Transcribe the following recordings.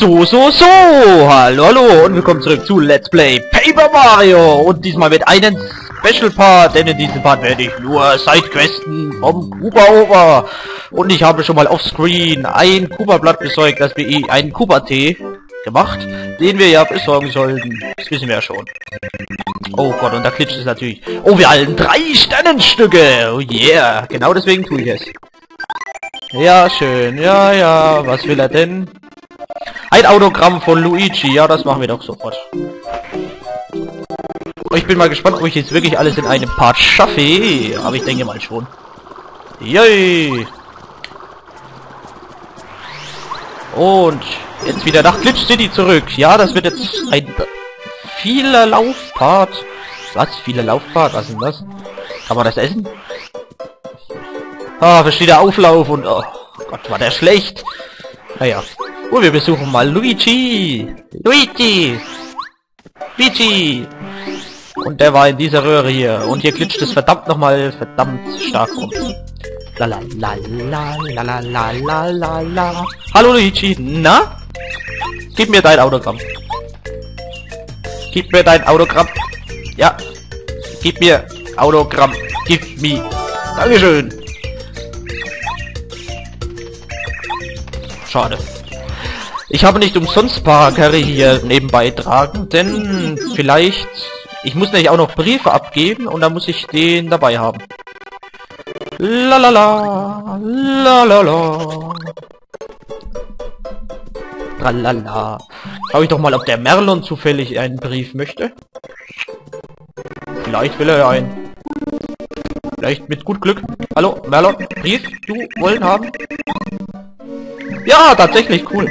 So, hallo, hallo und willkommen zurück zu Let's Play Paper Mario und diesmal mit einem Special Part, denn in diesem Part werde ich nur Sidequesten vom Koopa und ich habe schon mal offscreen ein Koopa-Blatt besorgt, das wir einen Koopa-Tee gemacht, den wir ja besorgen sollten, das wissen wir ja schon. Oh Gott, und da klitscht es natürlich. Oh, wir halten 3 Sternenstücke, oh yeah, genau deswegen tue ich es. Ja, schön, ja, was will er denn? Ein Autogramm von Luigi, ja, das machen wir doch sofort. Ich bin mal gespannt, ob ich jetzt wirklich alles in einem Part schaffe, aber ich denke mal schon. Yay! Und jetzt wieder nach Glitch City zurück. Ja, das wird jetzt ein vieler Laufpart. Was? Viele Laufpart? Was ist denn das? Kann man das essen? Ah, verschiedener Auflauf und... Oh Gott, war der schlecht. Naja. Oh, wir besuchen mal Luigi. Luigi. Und der war in dieser Röhre hier. Und hier glitscht es verdammt nochmal verdammt stark rum. La. Hallo Luigi. Na? Gib mir dein Autogramm. Gib mir dein Autogramm. Ja. Gib mir Autogramm. Give me. Dankeschön. Schade. Ich habe nicht umsonst Parker hier nebenbei tragen, denn vielleicht... Ich muss nämlich auch noch Briefe abgeben und dann muss ich den dabei haben. Lalala. Tralala. Schau ich doch mal, ob der Merlon zufällig einen Brief möchte. Vielleicht will er ja einen. Vielleicht mit gut Glück. Hallo, Merlon, Brief, du wollen haben? Ja, tatsächlich, cool.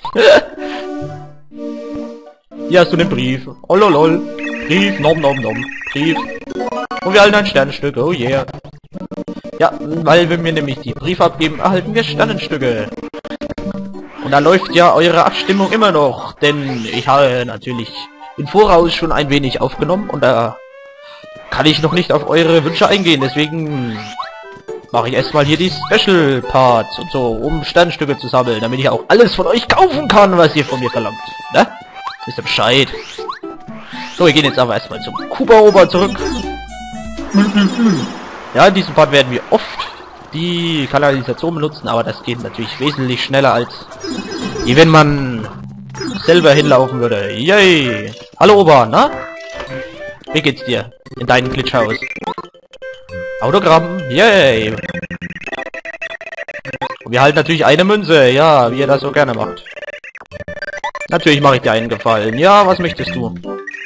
Hier hast du den Brief. Oh lol. Brief, nom. Brief. Und wir halten ein Sternenstück. Oh yeah. Ja, weil wir mir nämlich die Briefe abgeben, erhalten wir Sternenstücke. Und da läuft ja eure Abstimmung immer noch. Denn ich habe natürlich im Voraus schon ein wenig aufgenommen. Und da kann ich noch nicht auf eure Wünsche eingehen. Deswegen... mache ich erstmal hier die Special Parts und so, um Sternstücke zu sammeln, damit ich auch alles von euch kaufen kann, was ihr von mir verlangt. Ne? Wisst ihr Bescheid? So, wir gehen jetzt aber erstmal zum Koopa zurück. Ja, in diesem Part werden wir oft die Kanalisation benutzen, aber das geht natürlich wesentlich schneller als wie wenn man selber hinlaufen würde. Yay! Hallo Opa, na? Wie geht's dir? In deinem Glitchhaus? Autogramm, yay! Und wir halten natürlich eine Münze, ja, wie ihr das so gerne macht. Natürlich mache ich dir einen Gefallen. Ja, was möchtest du?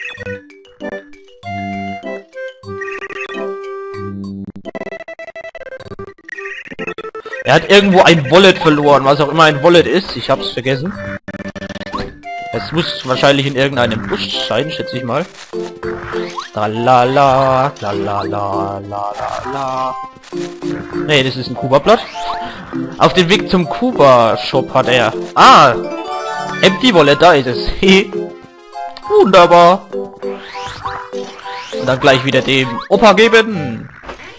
Er hat irgendwo ein Wallet verloren, was auch immer ein Wallet ist. Ich hab's vergessen. Es muss wahrscheinlich in irgendeinem Busch sein, schätze ich mal. Lalala. Nee, das ist ein Koopa-Blatt. Auf dem Weg zum Koopa-Shop hat er... Ah! Empty Wallet, da ist es. Wunderbar. Und dann gleich wieder dem Opa geben.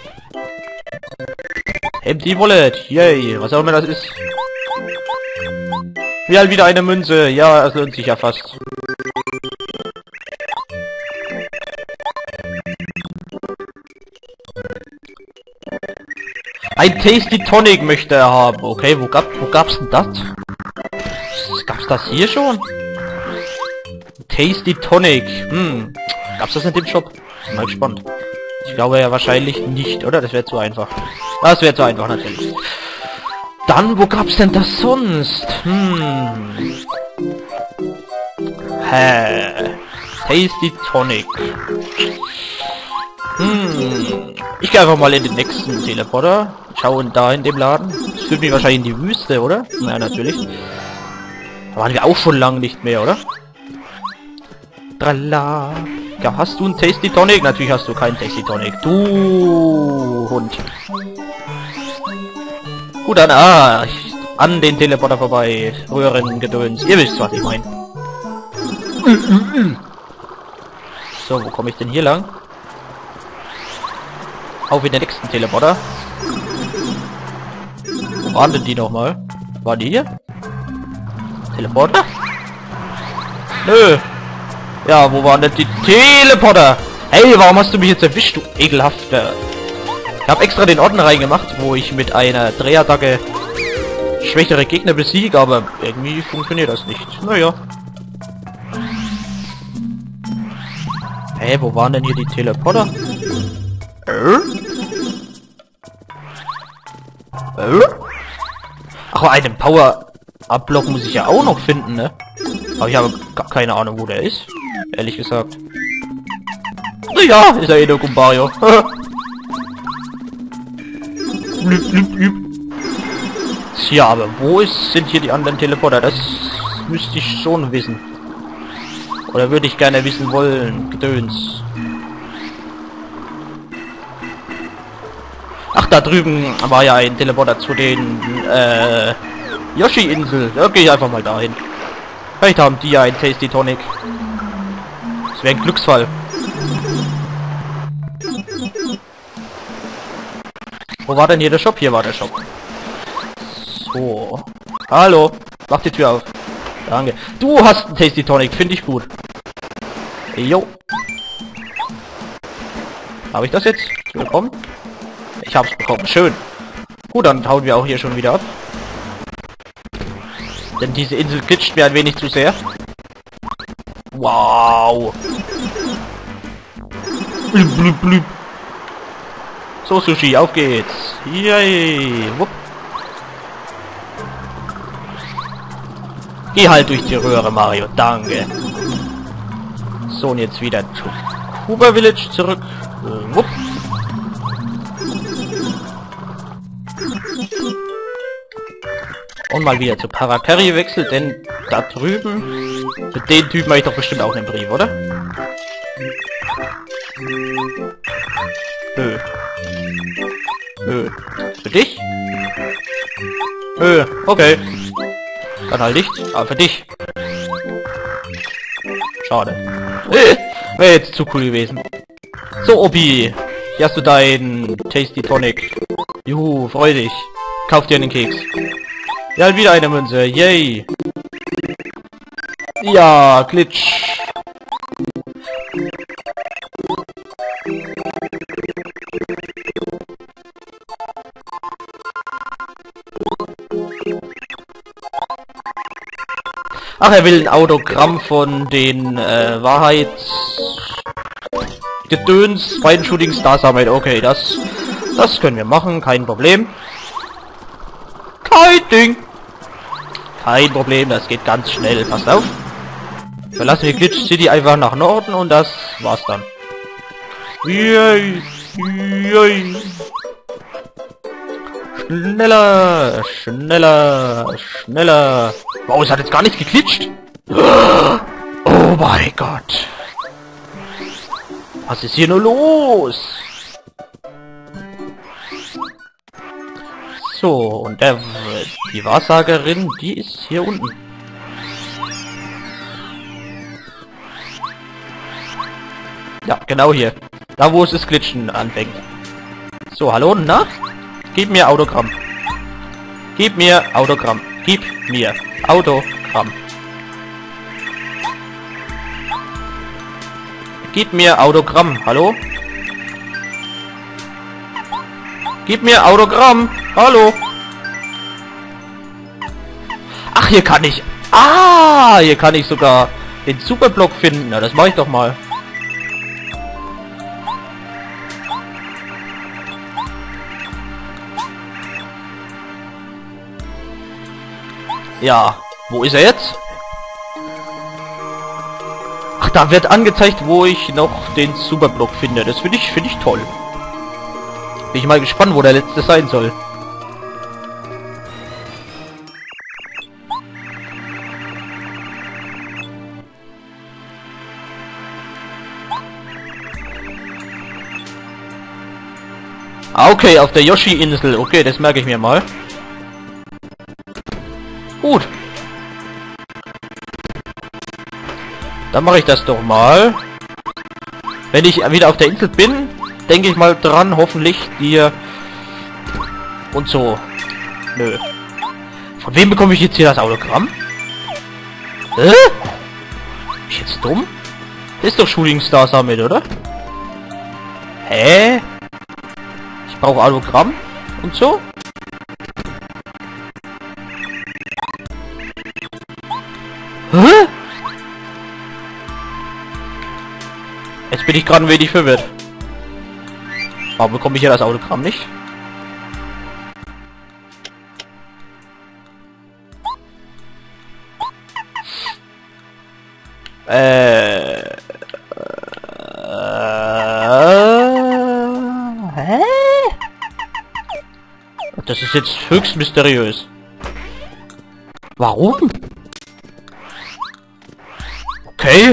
Empty Wallet, yay, was auch immer das ist. Ja, wieder eine Münze. Ja, es lohnt sich ja fast. Ein Tasty Tonic möchte er haben. Okay, wo gab's denn das? Gab's das hier schon? Tasty Tonic. Gab's das in dem Shop? Mal gespannt. Ich glaube ja wahrscheinlich nicht, oder? Das wäre zu einfach. Das wäre zu einfach natürlich. Dann, wo gab's denn das sonst? Tasty Tonic. Ich gehe einfach mal in den nächsten Teleporter. Schauen da in dem Laden. Das führt mich wahrscheinlich in die Wüste, oder? Naja, natürlich. Da waren wir auch schon lange nicht mehr, oder? Tralla. Ja, hast du einen Tasty Tonic? Natürlich hast du keinen Tasty Tonic. Du Hund. Gut, dann, an den Teleporter vorbei. Röhrengedöns. Ihr wisst, was ich meine. So, wo komme ich denn hier lang? Auf in den nächsten Teleporter. Wo waren denn die nochmal? Waren die hier? Teleporter? Nö. Ja, wo waren denn die Teleporter? Hey, warum hast du mich jetzt erwischt, du ekelhafter? Ich habe extra den Orden reingemacht, wo ich mit einer Drehattacke schwächere Gegner besiege, aber irgendwie funktioniert das nicht. Naja. Hey, wo waren denn hier die Teleporter? Ach, einen Power-Up-Block muss ich ja auch noch finden, ne? Aber ich habe gar keine Ahnung, wo der ist. Ehrlich gesagt. Naja, ist ja eh der Gumbario. Tja, aber wo sind hier die anderen Teleporter? Das müsste ich schon wissen. Oder würde ich gerne wissen wollen. Gedöns. Ach, da drüben war ja ein Teleporter zu den, Yoshi-Insel. Da gehe ich einfach mal dahin. Vielleicht haben die ja ein Tasty Tonic. Das wäre ein Glücksfall. Wo war denn hier der Shop? Hier war der Shop. So. Hallo. Mach die Tür auf. Danke. Du hast einen Tasty Tonic. Finde ich gut. Jo. Habe ich das jetzt bekommen? Ich hab's bekommen. Schön. Gut, dann hauen wir auch hier schon wieder ab. Denn diese Insel glitscht mir ein wenig zu sehr. Wow. Blub, blub, blub. So, Sushi, auf geht's. Yay. Wupp. Geh halt durch die Röhre, Mario. Danke. So, und jetzt wieder zu Kuba Village zurück. Wupp. Und mal wieder zu Parakarry wechselt, denn da drüben... Für den Typen habe ich doch bestimmt auch einen Brief, oder? Nö. Nö. Für dich? Nö. Okay. Dann halt nicht. Aber für dich. Schade. Wäre jetzt zu cool gewesen. So, Opi. Hier hast du dein Tasty Tonic. Juhu, freu dich. Kauf dir einen Keks. Ja, wieder eine Münze. Yay. Ja, Glitch. Ach, er will ein Autogramm von den Gedöns bei den Shooting Stars haben. Okay, das können wir machen, kein Problem. Kein Ding. Kein Problem, das geht ganz schnell. Passt auf. Verlassen wir Glitch City einfach nach Norden und das war's dann. Yay, yay. Schneller, schneller, schneller. Wow, es hat jetzt gar nicht geglitscht. Oh mein Gott. Was ist hier nur los? So, und die Wahrsagerin, die ist hier unten. Ja, genau hier. Da, wo es das Glitschen anfängt. So, hallo, na? Gib mir Autogramm. Gib mir Autogramm. Gib mir Autogramm. Gib mir Autogramm. Hallo? Gib mir Autogramm. Hallo? Ach, hier kann ich... Ah, hier kann ich sogar den Superblock finden. Na, das mache ich doch mal. Ja, wo ist er jetzt? Ach, da wird angezeigt, wo ich noch den Superblock finde. Das finde ich toll. Bin ich mal gespannt, wo der letzte sein soll. Ah, okay, auf der Yoshi-Insel. Okay, das merke ich mir mal. Gut. Dann mache ich das doch mal. Wenn ich wieder auf der Insel bin, denke ich mal dran, hoffentlich dir und so. Nö. Von wem bekomme ich jetzt hier das Autogramm? jetzt dumm? Ist doch Shooting Stars damit, oder? Hä? Ich brauche Autogramm und so? Hä? Jetzt bin ich gerade ein wenig verwirrt. Warum bekomme ich ja das Autogramm nicht? Hä? Das ist jetzt höchst mysteriös. Warum? Okay.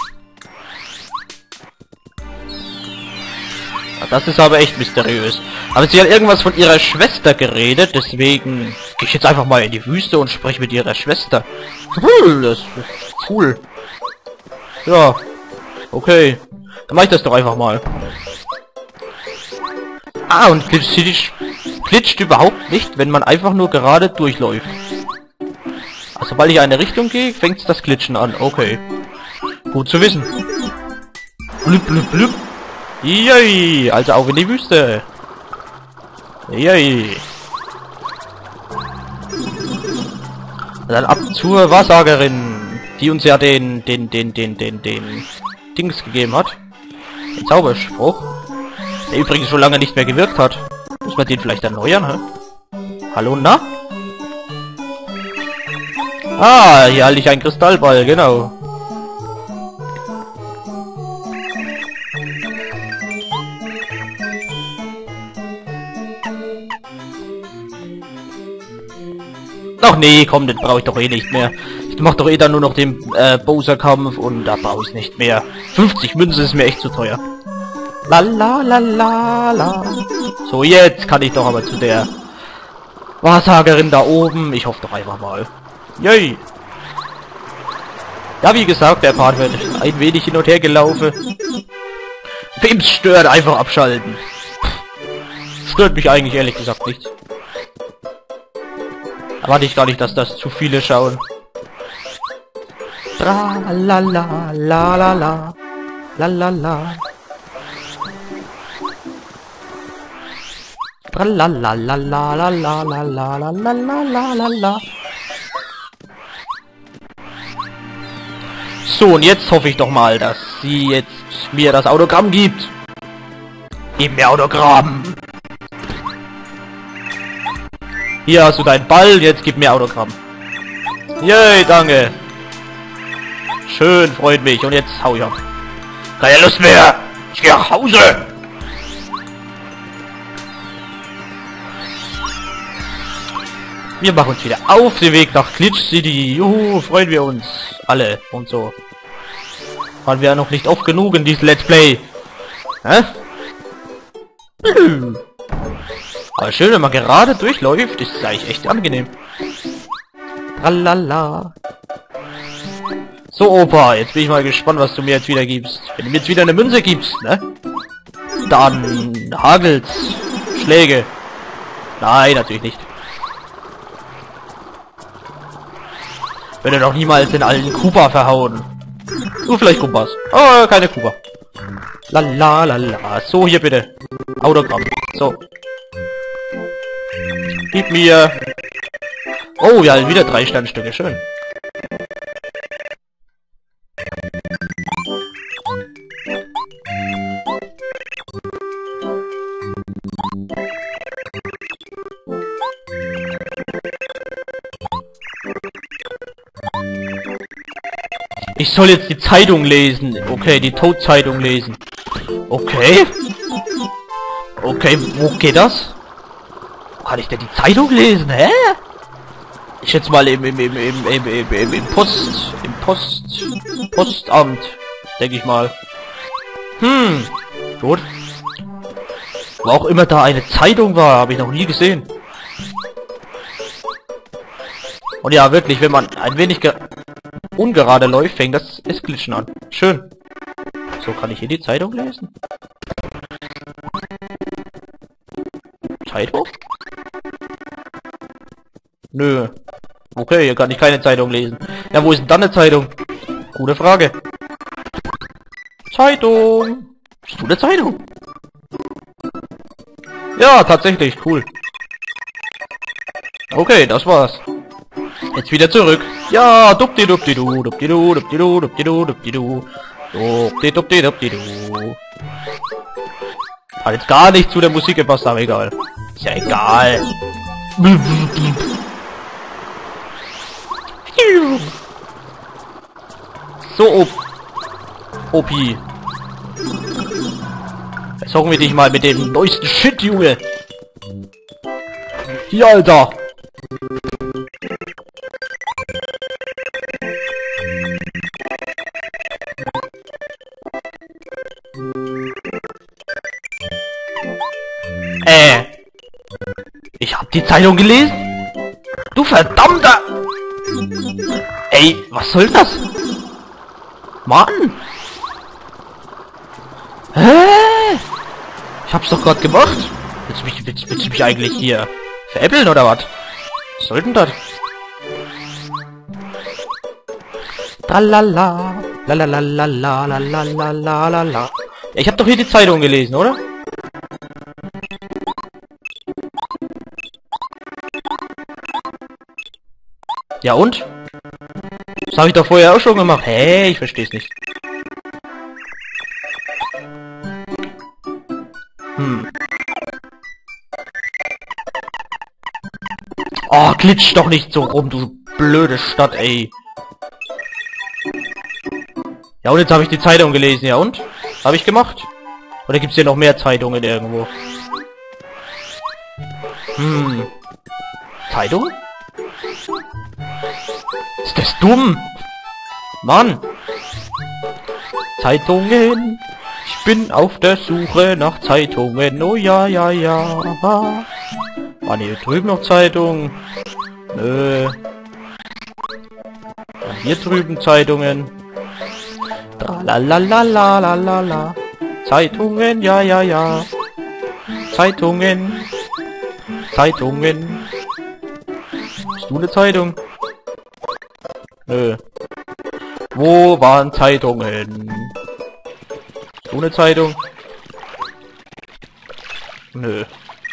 Das ist aber echt mysteriös. Aber sie hat irgendwas von ihrer Schwester geredet, deswegen gehe ich jetzt einfach mal in die Wüste und spreche mit ihrer Schwester. Das ist cool. Ja. Okay. Dann mach ich das doch einfach mal. Ah, und glitscht überhaupt nicht, wenn man einfach nur gerade durchläuft. Also, sobald ich in eine Richtung gehe, fängt das Glitschen an. Okay. Gut zu wissen. Blüpp, blüpp, blüpp. Yay, also auch in die Wüste. Yay. Dann ab zur Wahrsagerin, die uns ja den Dings gegeben hat. Den Zauberspruch. Der übrigens schon lange nicht mehr gewirkt hat. Muss man den vielleicht erneuern, hä? Hallo, na? Ah, hier halte ich einen Kristallball, genau. Ach nee, komm, den brauche ich doch eh nicht mehr. Ich mach doch eh dann nur noch den Bowser-Kampf und da brauche ich nicht mehr. 50 Münzen ist mir echt zu teuer. La la la la la. So, jetzt kann ich doch aber zu der Wahrsagerin da oben. Ich hoffe doch einfach mal. Yay. Ja, wie gesagt, der Part wird ein wenig hin und her gelaufen. Wem's stört, einfach abschalten. Stört mich eigentlich ehrlich gesagt nicht. Erwarte ich gar nicht, dass das zu viele schauen. Tra la la la la la la la la. Tra la la la la la la la la la la la la la. So, und jetzt hoffe ich doch mal, dass sie jetzt mir das Autogramm gibt. Gib mir Autogramm. Hier hast du deinen Ball, jetzt gib mir Autogramm. Yay, danke. Schön, freut mich. Und jetzt hau ich ab. Keine Lust mehr. Ich gehe nach Hause. Wir machen uns wieder auf den Weg nach Glitch City. Juhu, freuen wir uns. Alle und so. Waren wir ja noch nicht oft genug in diesem Let's Play. Hä? Aber schön, wenn man gerade durchläuft, ist es eigentlich echt angenehm. Tralala. So, Opa, jetzt bin ich mal gespannt, was du mir jetzt wieder gibst. Wenn du mir jetzt wieder eine Münze gibst, ne? Dann hagelt's. Schläge. Nein, natürlich nicht. Würde doch niemals den alten Koopa verhauen. Du vielleicht Koopas. Oh, keine Koopa. La. So, hier bitte. Autogramm. So. Gib mir. Oh, ja, wieder 3 Sternstücke. Schön. Ich soll jetzt die Zeitung lesen. Okay, die Toad-Zeitung lesen. Okay. Okay, wo geht das? Wo kann ich denn die Zeitung lesen? Hä? Ich schätze mal im Postamt. Denke ich mal. Gut. Wo auch immer da eine Zeitung war, habe ich noch nie gesehen. Und ja, wirklich, wenn man ein wenig ungerade läuft, fängt das Glitschen an. Schön. So, kann ich hier die Zeitung lesen? Zeitung? Nö. Okay, hier kann ich keine Zeitung lesen. Ja, wo ist denn dann eine Zeitung? Gute Frage. Zeitung. Bist du eine Zeitung? Ja, tatsächlich, cool. Okay, das war's. Jetzt wieder zurück. Ja, dupdi-dupdi-du, dupdi-du, dupdi-du, dupdi-du, dupdi-du. Dupdi-dupdi-dupdi-du. Hat jetzt gar nicht zu der Musik gepasst, aber egal. Ist ja egal. So, OP. Jetzt hocken wir dich mal mit dem neuesten Shit, Junge. Hier, Alter. Ich hab die Zeitung gelesen. Du verdammter... Ey, was soll das? Mann! Hä? Ich hab's doch gerade gemacht. Willst du mich eigentlich hier veräppeln oder was? Was soll denn das? Tralala, lalalala. Ja, ich hab doch hier die Zeitung gelesen, oder? Ja und? Das habe ich doch vorher auch schon gemacht. Hey, ich verstehe es nicht. Oh, glitsch doch nicht so rum, du blöde Stadt, ey. Ja, und jetzt habe ich die Zeitung gelesen, ja und? Habe ich gemacht? Oder gibt's hier noch mehr Zeitungen irgendwo? Zeitung? Ist das dumm? Mann! Zeitungen! Ich bin auf der Suche nach Zeitungen. Oh ja, ja, ja. Waren hier drüben noch Zeitungen? Nö. Und hier drüben Zeitungen. Tralalalalala. Zeitungen, ja, ja, ja. Zeitungen. Zeitungen. Bist du eine Zeitung? Nö. Wo waren Zeitungen? Bist du eine Zeitung? Nö.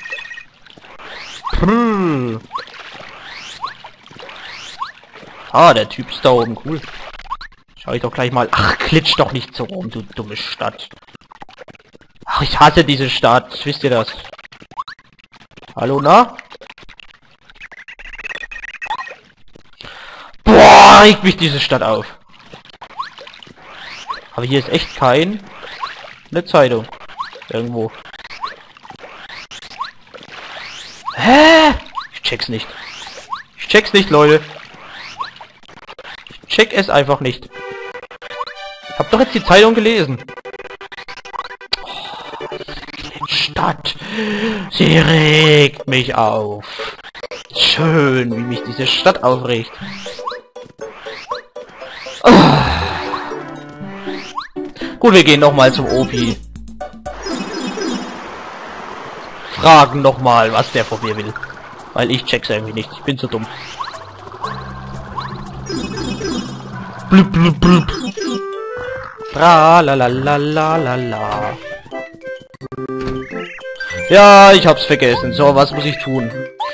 Ah, der Typ ist da oben, cool. Schau ich doch gleich mal. Ach, klitsch doch nicht so rum, du dumme Stadt. Ach, ich hasse diese Stadt, wisst ihr das? Hallo, na? Boah, regt mich diese Stadt auf. Aber hier ist echt eine Zeitung. Irgendwo. Hä? Ich check's nicht. Ich check's nicht, Leute. Ich check es einfach nicht. Ich hab doch jetzt die Zeitung gelesen. Oh, die Stadt. Sie regt mich auf. Schön, wie mich diese Stadt aufregt. Oh. Gut, wir gehen nochmal zum Opi. Fragen nochmal, was der von mir will. Weil ich check's irgendwie nicht. Ich bin zu dumm. Blub, blub, blub. Tralalalalala. Ja, ich hab's vergessen. So, was muss ich tun?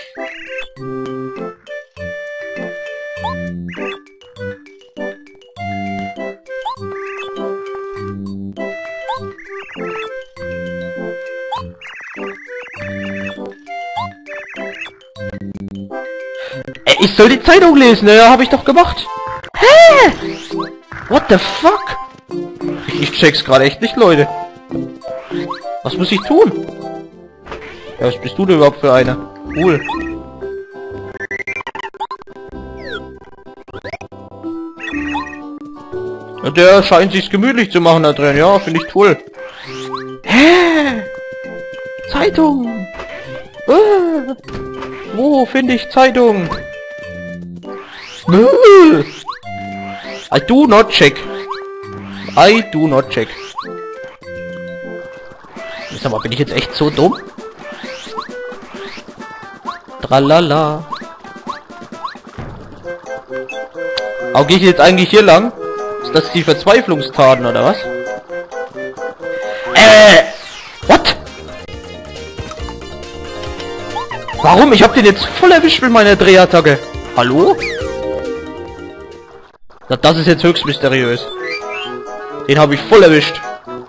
Ey, ich soll die Zeitung lesen, ja, habe ich doch gemacht. Hä? What the fuck? Ich check's gerade echt nicht, Leute. Was muss ich tun? Ja, was bist du denn überhaupt für einer? Cool. Ja, der scheint sich's gemütlich zu machen da drin, ja, finde ich toll. Hä? Zeitung! Wo finde ich Zeitung? I do not check. I do not check. Sag mal, bin ich jetzt echt so dumm? Tralala. Aber gehe ich jetzt eigentlich hier lang? Ist das die Verzweiflungstaten oder was? What? Warum? Ich hab den jetzt voll erwischt mit meiner Drehattacke. Hallo? Na, das ist jetzt höchst mysteriös. Den habe ich voll erwischt.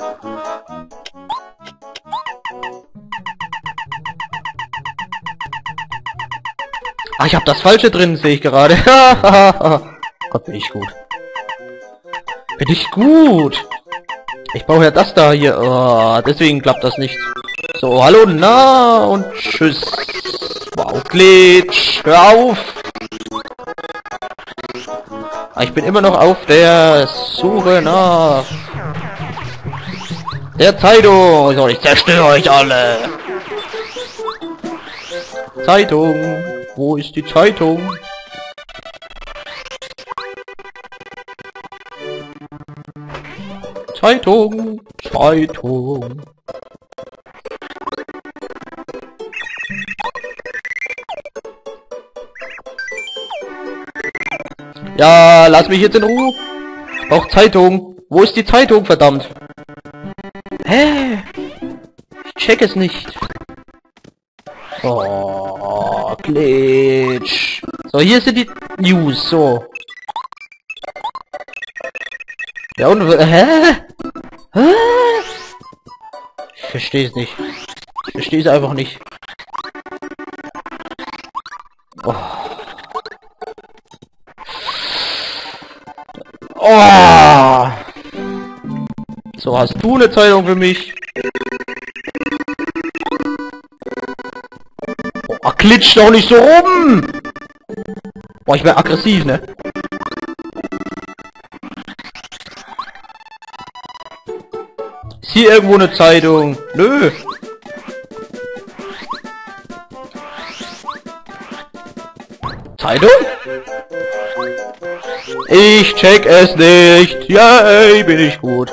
Ah, ich habe das Falsche drin, sehe ich gerade. Gott, bin ich gut. Bin ich gut. Ich brauche ja das da hier. Oh, deswegen klappt das nicht. So, hallo, na und tschüss. Wow, Glitch. Hör auf. Ah, ich bin immer noch auf der Suche nach der Zeitung. So, ich zerstöre euch alle. Zeitung. Wo ist die Zeitung? Zeitung. Zeitung. Ja, lass mich jetzt in Ruhe. Ich brauch Zeitung. Wo ist die Zeitung, verdammt? Hä? Ich check es nicht. Oh, Glitch. So, hier sind die News, so. Ja, und... Hä? Hä? Ich verstehe es nicht. Ich verstehe es einfach nicht. Oh. Oh. So, hast du eine Zeitung für mich? Oh, glitsch doch nicht so rum! Boah, ich werde aggressiv, ne? Ist hier irgendwo eine Zeitung? Nö. Zeitung? Ich check es nicht. Yay, bin ich gut.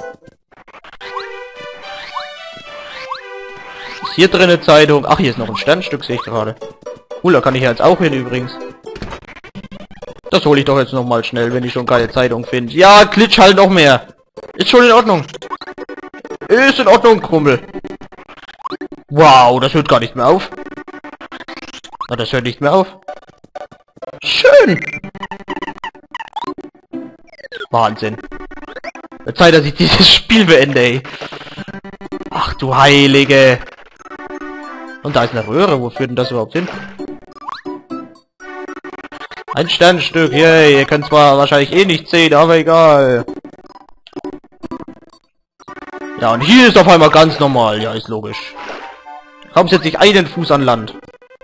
Ist hier drin eine Zeitung? Ach, hier ist noch ein Sternstück, sehe ich gerade. Cool, da kann ich jetzt auch hin übrigens. Das hole ich doch jetzt noch mal schnell, wenn ich schon keine Zeitung finde. Ja, Glitch halt noch mehr. Ist schon in Ordnung. Ist in Ordnung, Krummel. Wow, das hört gar nicht mehr auf. Na, das hört nicht mehr auf. Schön. Wahnsinn. Wird Zeit, dass ich dieses Spiel beende, ey. Ach du Heilige. Und da ist eine Röhre. Wo führt denn das überhaupt hin? Ein Sternstück. Yay. Ihr könnt zwar wahrscheinlich eh nicht sehen, aber egal. Ja, und hier ist auf einmal ganz normal. Ja, ist logisch. Kaum setze ich einen Fuß an Land.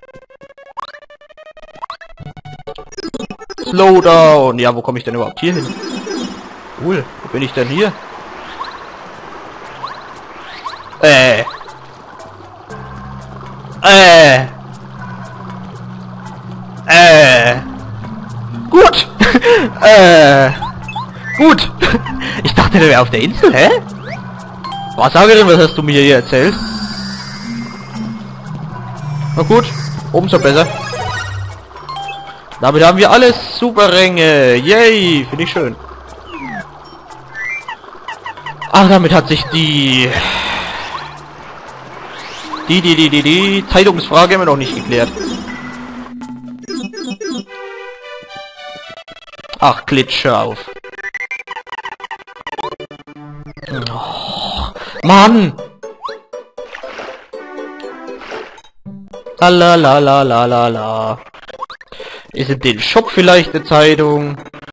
Slowdown. Ja, wo komme ich denn überhaupt hier hin? Cool. Wo bin ich denn hier? Gut. Gut. Ich dachte, der wäre auf der Insel, hä? Was sage denn, was hast du mir hier erzählt? Na gut, umso besser. Damit haben wir alles super Ränge. Yay, finde ich schön. Ach, damit hat sich die Zeitungsfrage immer noch nicht geklärt. Ach, Glitch, hör auf. Oh, Mann! La. Ist in den Shop vielleicht eine Zeitung?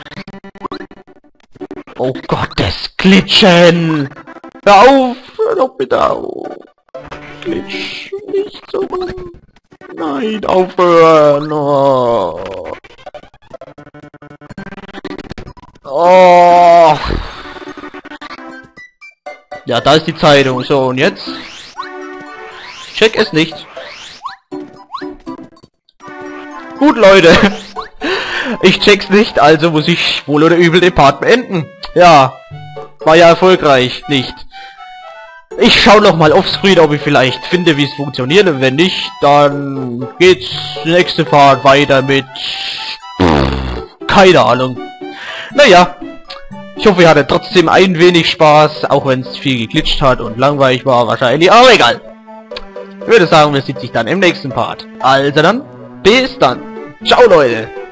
Oh Gott, das Glitchen! Hör auf! Hör doch bitte auf! Glitch, nicht so rum! Nein, aufhören! Oh. Oh! Ja, da ist die Zeitung. So, und jetzt? Ich check es nicht. Gut, Leute. Ich check's nicht, also muss ich wohl oder übel den Part beenden. Ja, war ja erfolgreich, nicht. Ich schau noch mal offscreen, ob ich vielleicht finde, wie es funktioniert. Und wenn nicht, dann geht's nächste Part weiter mit... keine Ahnung. Naja, Ich hoffe, ihr hattet trotzdem ein wenig Spaß, auch wenn es viel geglitscht hat und langweilig war, wahrscheinlich, aber egal. Ich würde sagen, wir sehen sich dann im nächsten Part. Also dann, bis dann. Ciao, Leute.